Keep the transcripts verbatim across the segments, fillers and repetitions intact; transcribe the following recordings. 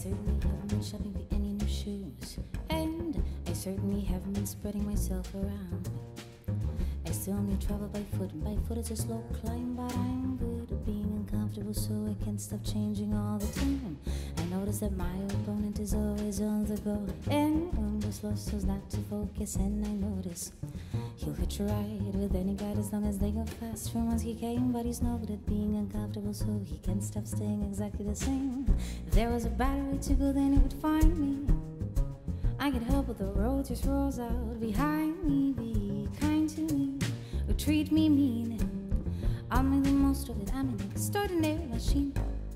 certainly haven't been shopping for any new shoes, and I certainly haven't been spreading myself around. I still need travel by foot, and by foot it's a slow climb, but I'm good at being uncomfortable, so I can't stop changing all the time. I notice that my opponent is always on the go, and I'm just lost so as not to focus, and I notice he'll hitch a ride with any guy as long as they go fast. From whence he came, but he's no good at being uncomfortable, so he can't stop staying exactly the same. If there was a better way to go, then it would find me. I can't help but the road just rolls out behind me. Be kind to me, or treat me mean. I'll make the most of it, I'm an extraordinary machine.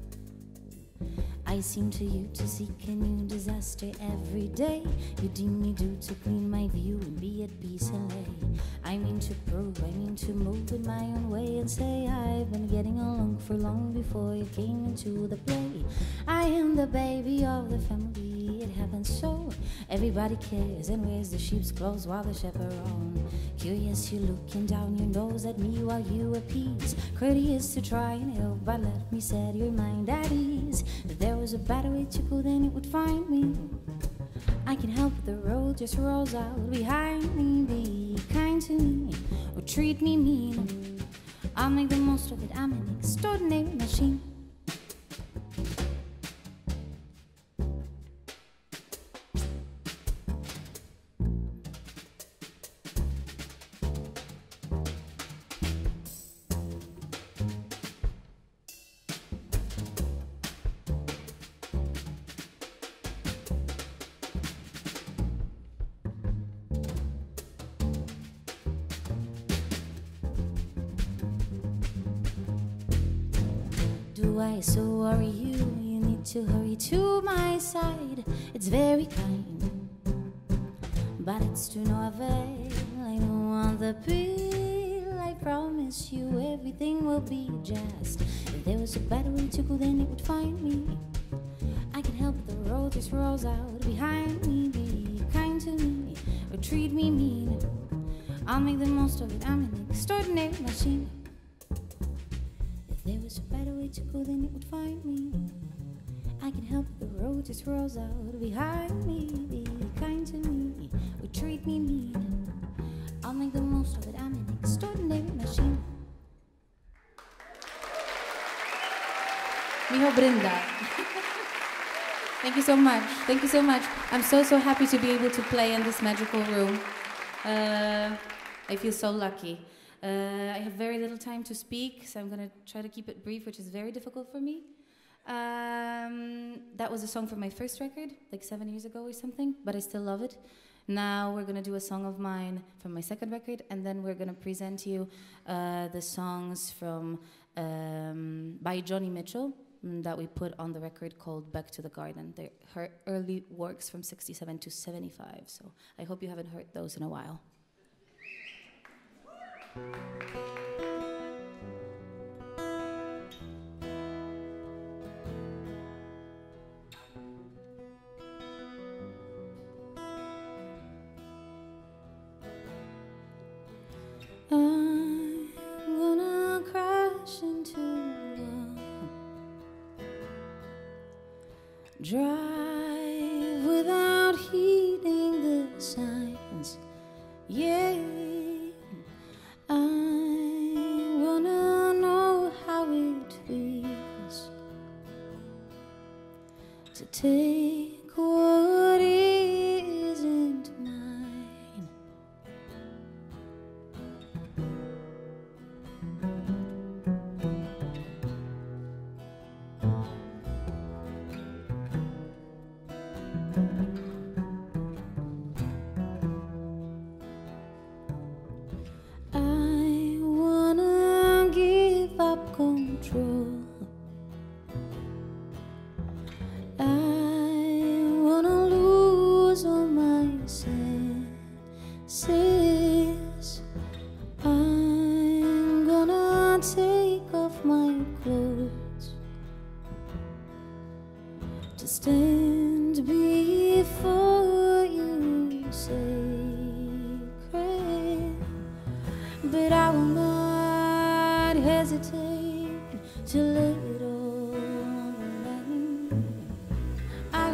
I seem to you to seek a new disaster every day. You deem me due to clean my view and be at peace and lay. I mean to prove, I mean to move in my own way and say I've been getting along for long before you came into the play. I am the baby of the family, it happens so. Everybody cares and wears the sheep's clothes while the chaperone. Curious, you looking down your nose at me while you appease. Courteous to try and help, but let me set your mind at ease. If there was a better way to go, then it would find me. I can help it, the road just rolls out behind me. Be kind to me, or treat me mean. I'll make the most of it, I'm an extraordinary machine. Do I so worry you? You need to hurry to my side. It's very kind, but it's to no avail. I don't want the pill. I promise you everything will be just. If there was a better way to go, then it would find me. I can help it, the road just rolls out behind me. Be kind to me, or treat me mean. I'll make the most of it, I'm an extraordinary machine. If there was a better way to go, then it would find me. I can help it, the road just rolls out behind me. Be kind to me, or treat me mean. I'll make the most of it, I'm an extraordinary machine. Mijo Brinda. Thank you so much. Thank you so much. I'm so, so happy to be able to play in this magical room. Uh, I feel so lucky. Uh, I have very little time to speak, so I'm going to try to keep it brief, which is very difficult for me. Um, that was a song from my first record, like seven years ago or something, but I still love it. Now we're going to do a song of mine from my second record, and then we're going to present you uh, the songs from um, by Joni Mitchell that we put on the record called Back to the Garden. They're her early works from sixty-seven to seventy-five, so I hope you haven't heard those in a while. I'm gonna crash into love, drive without heeding the signs, yeah. I wanna know how it feels to take what isn't mine. I wanna give up control. I wanna lose all my senses. I'm gonna take off my clothes to stand before you, sacred. But I will not hesitate to lay it all on the line. I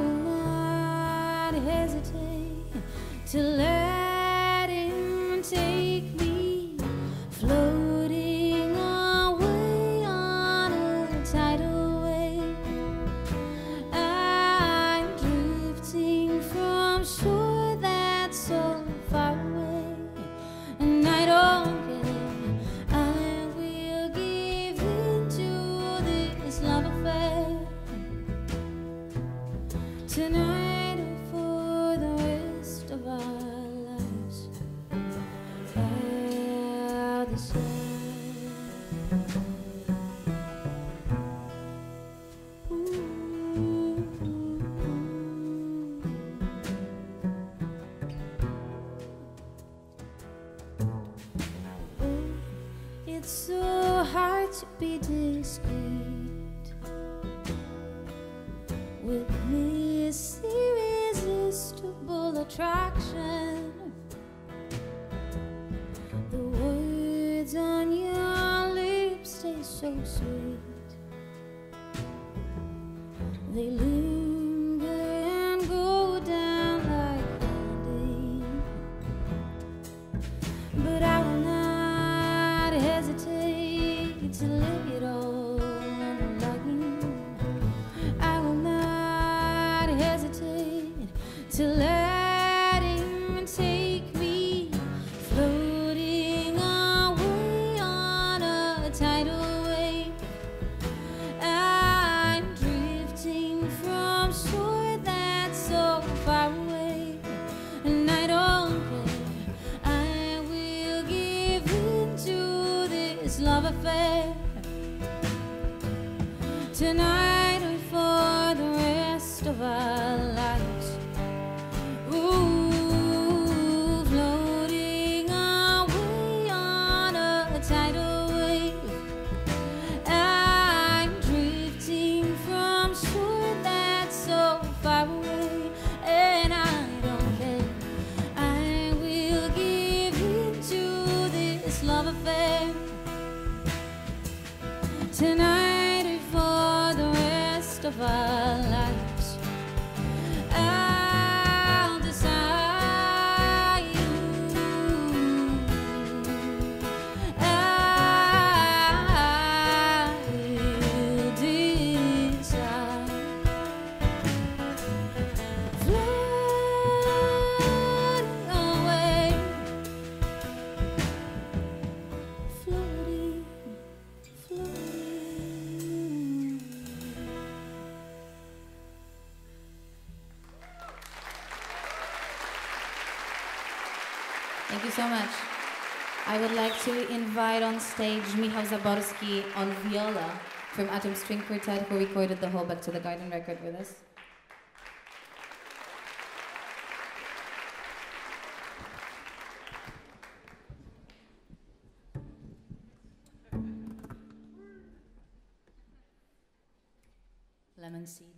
tonight or for the rest of our lives. I'll decide. It's so hard to be discreet with this irresistible attraction. The words on your lips taste so sweet. They linger and go down like candy. But I will not hesitate to lay it all on you. I will not hesitate to let him take me, floating away on a tidal wave. I'm drifting from shore that's so far away, and I don't care. I will give in to this love affair tonight or for the rest of our lives. Ooh, floating away on a tidal wave. I'm drifting from shore that's so far away, and I don't care. I will give in to this love affair tonight or for the rest of our lives. I'll decide. I will decide. Floating away, floating, floating. Thank you so much. I would like to invite on stage Michał Zaborski on viola from Atom String Quartet, who recorded the whole Back to the Garden record with us. Lemon Seed.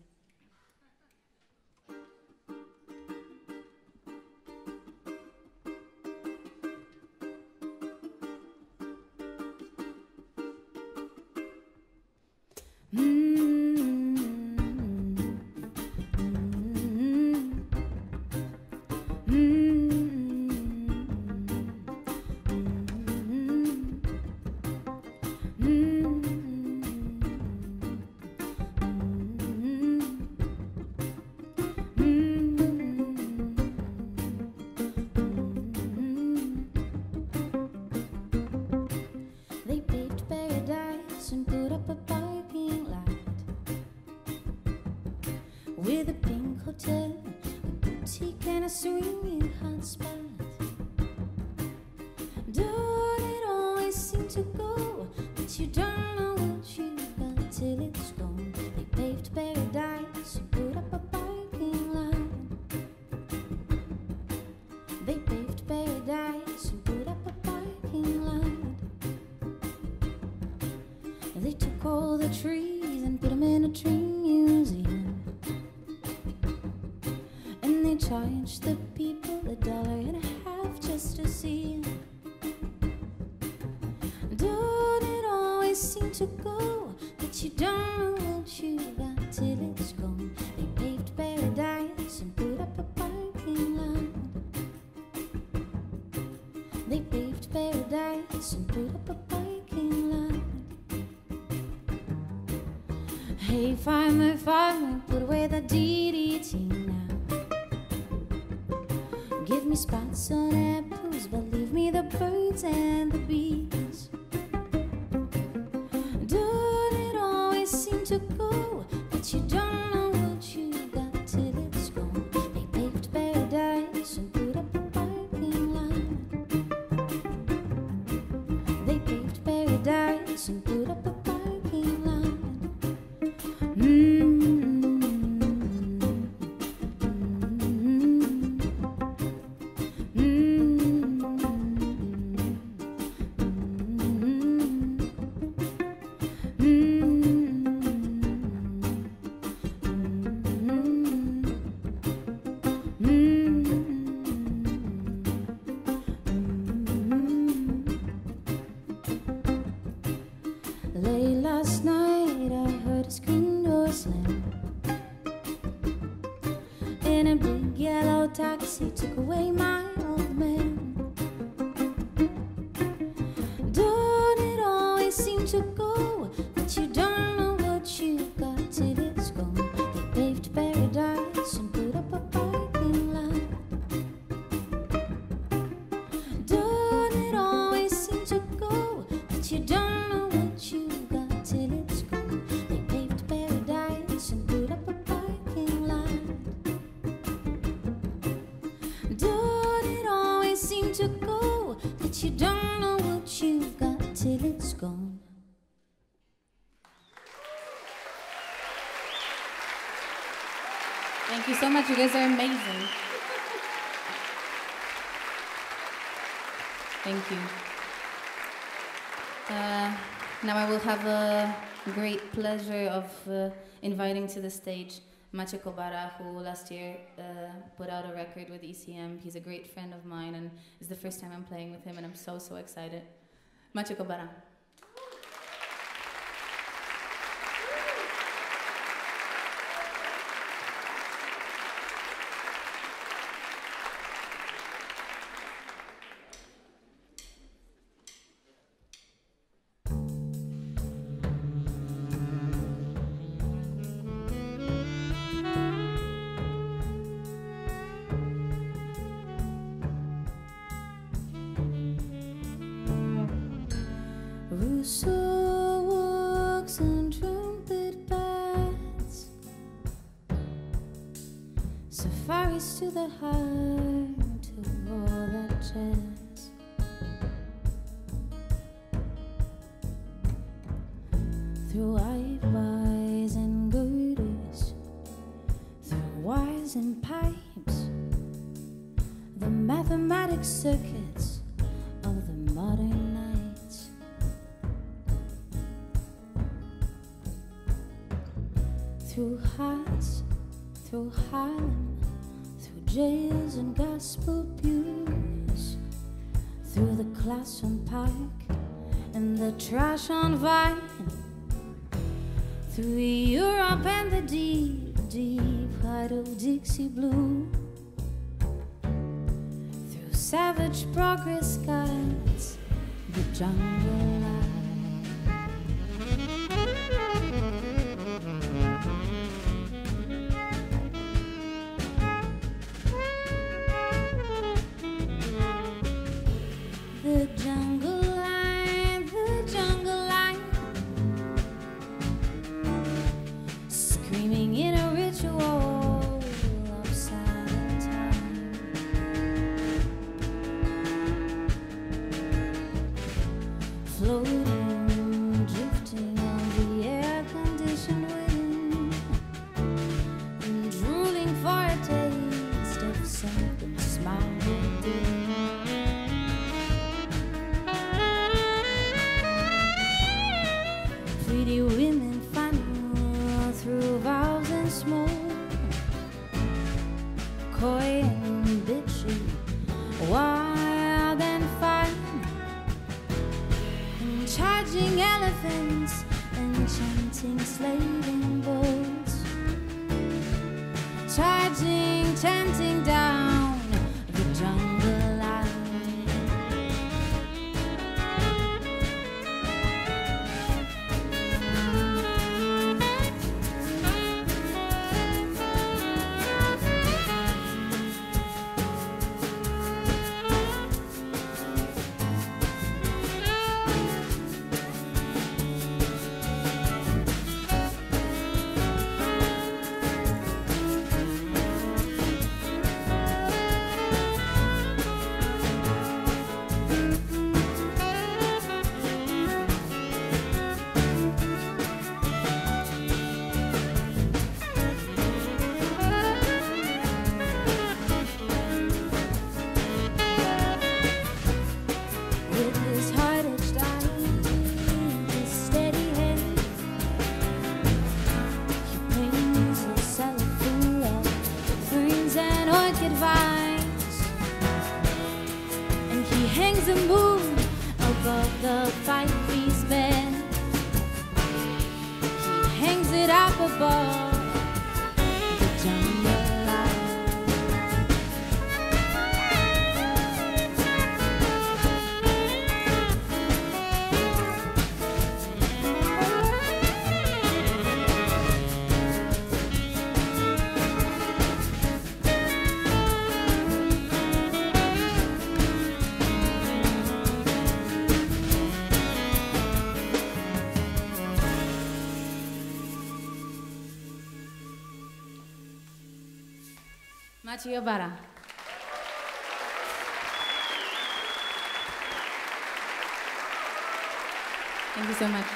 They paved paradise and put up a parking lot with a pink hotel, a boutique, and a swinging hot spot. Don't it always seem to go, but you don't know what you got till it's gone. They paved paradise and put up a parking lot. They paved paradise and put up a parking lot. They took all the trees and put them in a tree museum, and they charged the people a dollar and a half just to see them. Don't it always seem to go, but you don't know what you got till it's gone. They paved paradise and put up a parking lot. They paved paradise and put up a parking lot. Hey, farmer, farmer, put away the D D T now. Give me spots on apples, but leave me the birds and the bees. Don't it always seem to go, but you don't know what you got till it's Late last night I heard a screen door slam, and a big yellow taxi took away my old man. Don't it always seem to go that you don't know what you've got till it's gone? They paved paradise and put up a parking lot. Don't it always seem to go that you don't know what you've got till it's gone? They paved paradise and put up a parking lot. Don't it always seem to go that you don't know what you've got till it's gone? Thank you so much. You guys are amazing. Thank you. Uh, now I will have a great pleasure of uh, inviting to the stage Maciej Kobara, who last year uh, put out a record with E C M. He's a great friend of mine, and it's the first time I'm playing with him, and I'm so, so excited. Maciej Kobara. Rousseau walks on trumpet paths, safaris to the heart of all that jazz. Through eyebrows and girders, through wires and pipes, the mathematic circuits of the modern nights. Through hearts, through Harlem, through jails and gospel pews, through the class on Park and the trash on Vine, through Europe and the deep, deep heart of Dixie blue, through savage progress guides, the jungle life. The jungle line, the jungle line, screaming in a ritual of silent time. Floating, drifting on the air-conditioned wind, and drooling for a taste of something smiling deep. Pretty women funnel through valves and smoke, coy and bitchy, wild and fine, and charging elephants and chanting slaving boats, charging, chanting down the jungle line. bar, the jambalaya. Machi Yobara. Thank you so much.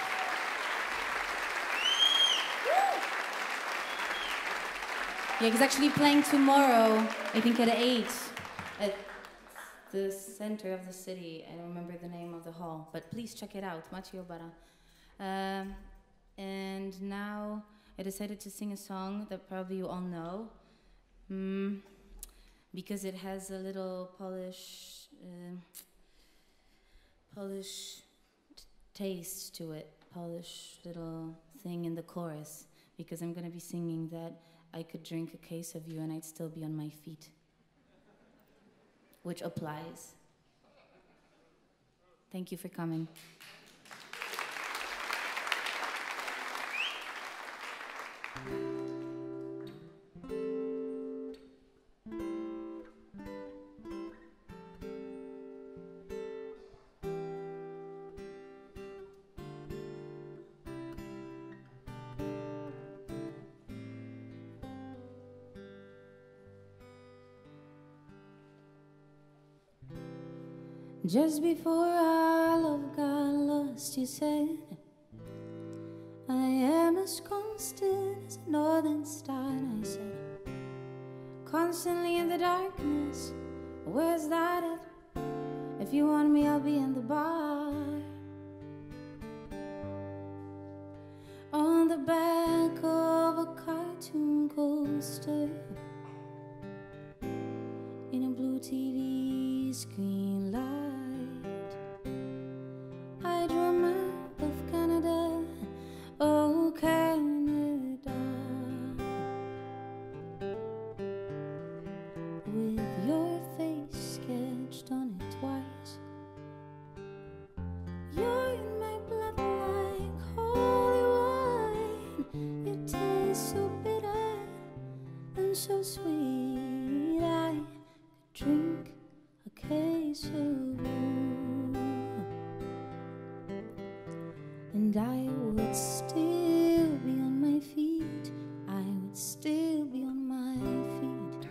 Yeah, he's actually playing tomorrow, I think at eight, at the center of the city. I don't remember the name of the hall, but please check it out, Machi Yobara. Um, and now I decided to sing a song that probably you all know. Mm, because it has a little Polish, uh, Polish t taste to it, Polish little thing in the chorus. Because I'm gonna be singing that I could drink a case of you and I'd still be on my feet, which applies. Thank you for coming. Just before our love got lost, you said, I am as constant as a northern star. And I said, constantly in the darkness, where's that at? If you want me, I'll be in the bar, on the back of a cartoon coaster, in a blue T V screen light. I drew a map of Canada, oh Canada, with your face sketched on it twice. You're in my blood like holy wine. It tastes so bitter and so sweet. I could drink a case of you, and I would still be on my feet. I would still be on my feet.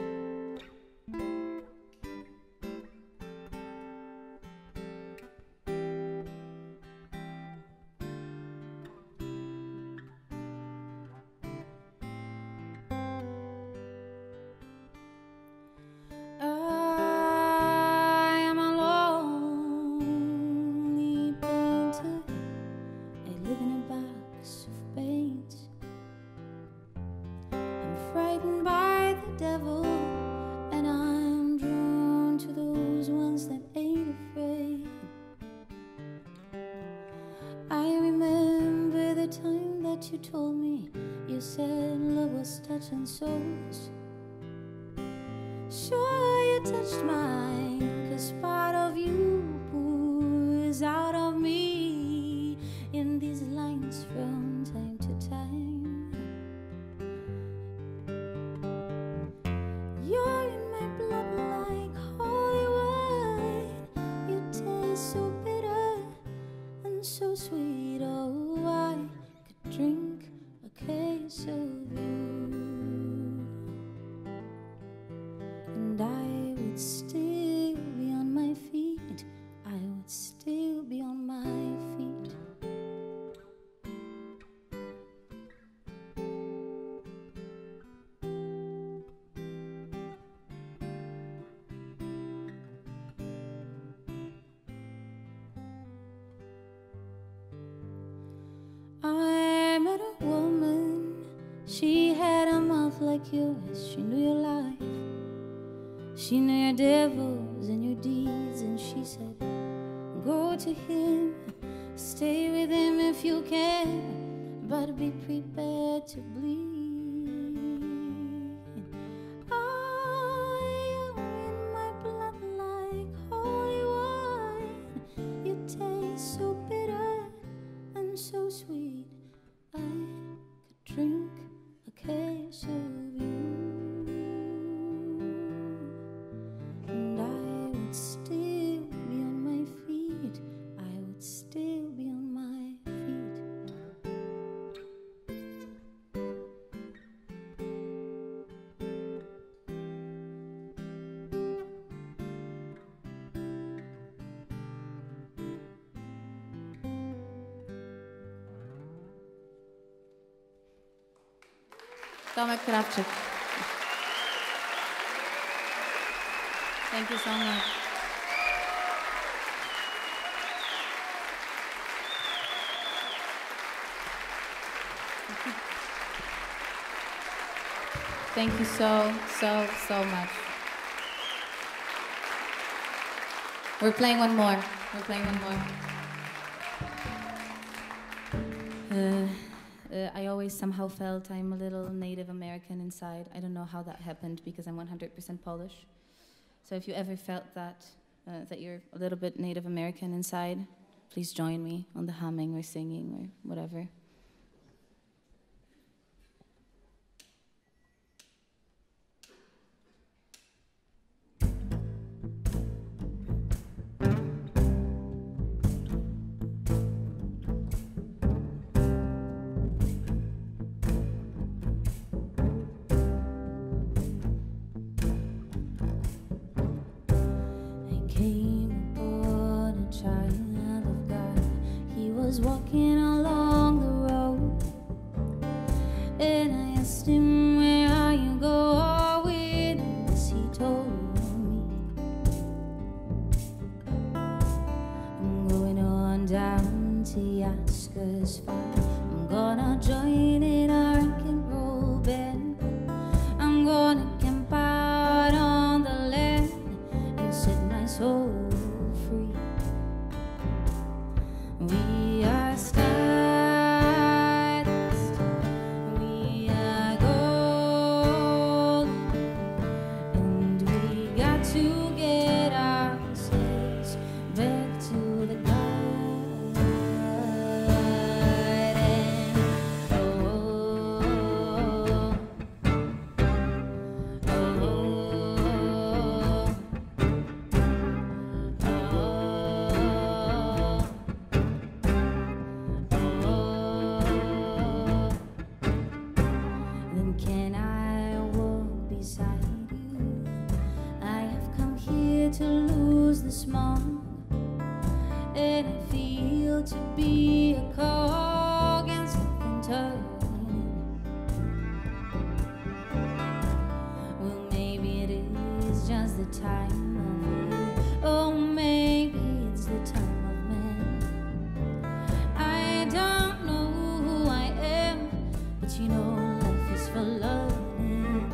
You told me, you said love was touching souls. Sure, you touched mine, 'cause part of you pours out of me in these lines from time to time. You're in my blood like holy wine. You taste so bitter and so sweet. Oh, I drink a case of you, and I would still be on my feet. I would still be on my feet. I met a woman, she had a mouth like yours. She knew your life, she knew your devils and your deeds. And she said, go to him, stay with him if you can, but be prepared to bleed. I am in my blood like holy wine. You taste so bitter and so sweet. I could drink a case of you, and I would still be on my feet. I would still be on my feet. Tomek Krawczyk. Thank you so much. Thank you so, so, so much. We're playing one more. We're playing one more. Uh, uh, I always somehow felt I'm a little Native American inside. I don't know how that happened because I'm one hundred percent Polish. So if you ever felt that, uh, that you're a little bit Native American inside, please join me on the humming or singing or whatever. Walking along the road, and I asked him, where are you going? And this he told me, I'm going on down to Yaska's farm. I'm gonna join in a rock and roll band. I'm gonna camp out on the land and set my soul free. We are stardust, we are gold, and we got to get ourselves back to the garden. Oh, oh, oh, oh. Can I walk beside you? I have come here to lose the smog, and I feel to be a cog in something turning. Well, maybe it is just the time of year. Oh, maybe it's the time of man. I don't know who I am, but you know, for loving.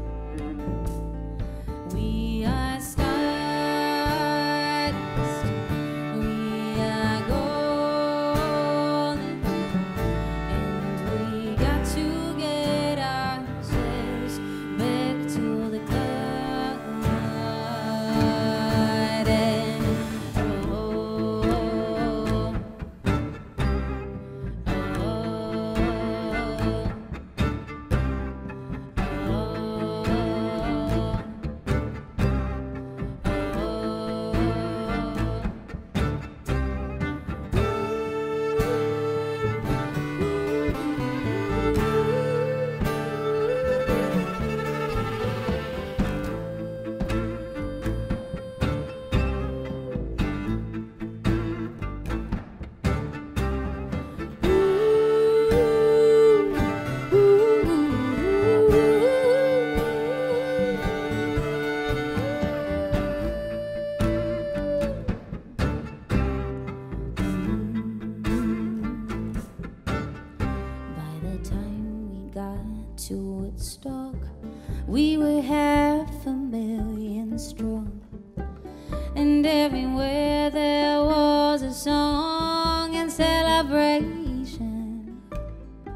We are stardust, we are gold, and we got to get ourselves back to the garden. Oh, oh, to Woodstock, we were half a million strong, and everywhere there was a song and celebration.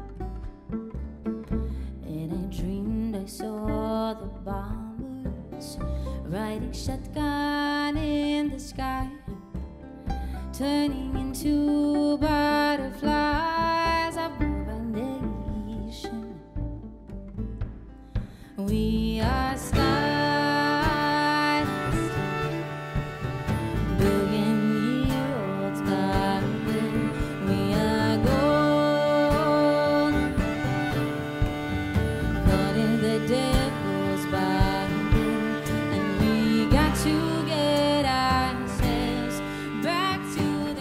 bombers riding shotgun in the sky, turning into butterflies above our nation. We are stars, billion-year-olds garden. We are gold, caught in the devil's bargain, and we got to get ourselves back to the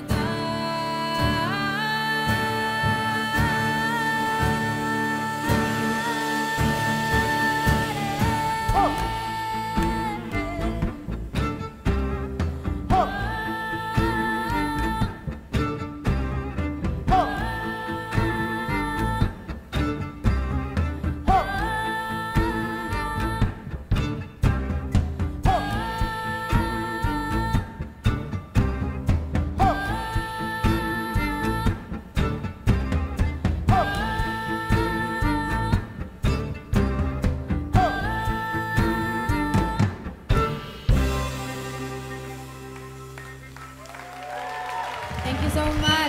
Thank you so much.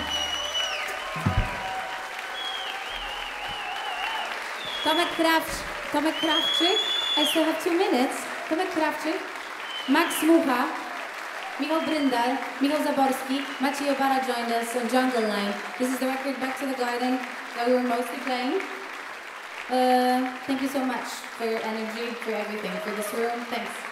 Tomek Krawczyk, Tomek Krawczyk, I still have two minutes. Tomek Krawczyk, Max Mucha, Michał Bryndal, Michał Zaborski, Maciej Obara joined us on Jungle Line. This is the record Back to the Garden that we were mostly playing. Uh, thank you so much for your energy, for everything, for this room. Thanks.